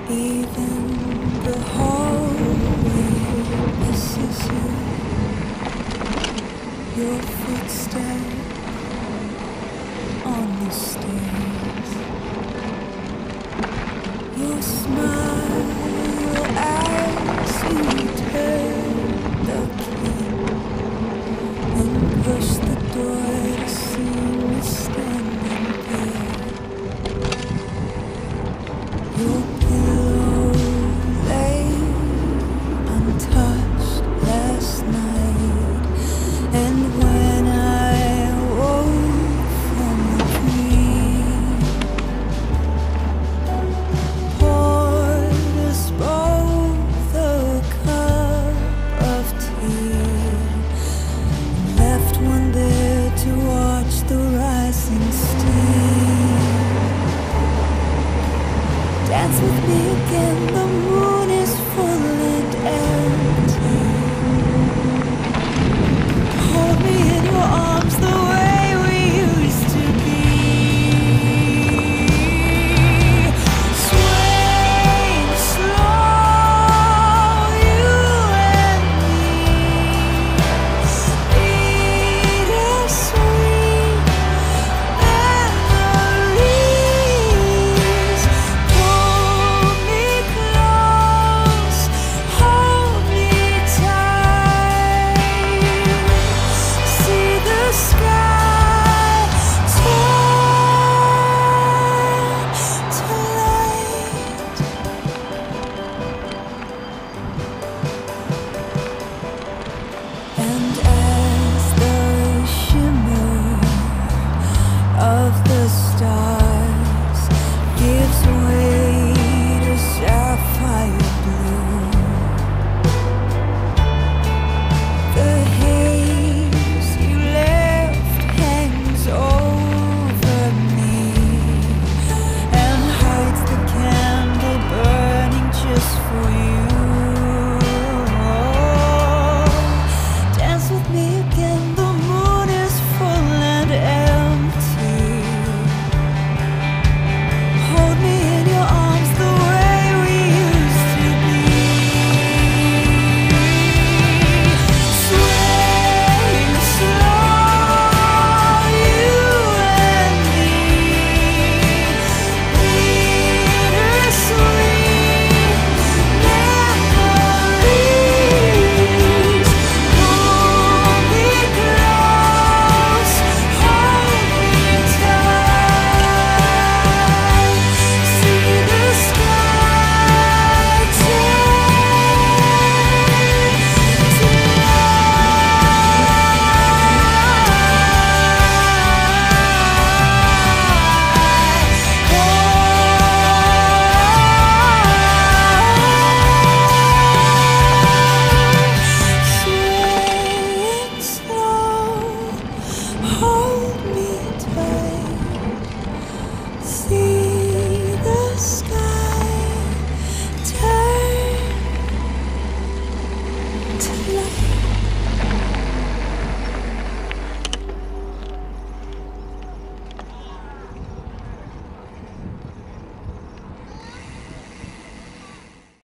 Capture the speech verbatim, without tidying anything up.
Even the hallway misses you. Your footsteps on the stairs. Your smile as you turn the key and push the door to see me standing there. Your pillow lay untouched last night, and when I woke from the dream, poured us both a cup of tea, and left one there to watch the rising steam. Dance with me again, the moon is full and empty. Hold me in your arms the way we used to be. Swaying slow, you and me. Bittersweet memories. Pull me close, hold me tight. See the sky turn to light. And as the shimmer of the stars gives way to sapphire blue, the haze you left hangs over me and hides the candle burning just for you. Dance with me again, the moon is full and empty. Hold me in your arms the way we used to be. Swaying slow, you and me. Bittersweet memories. Pull me close, hold me tight. See the sky turn to swaying slow, hold me tight. See the sky turn to light.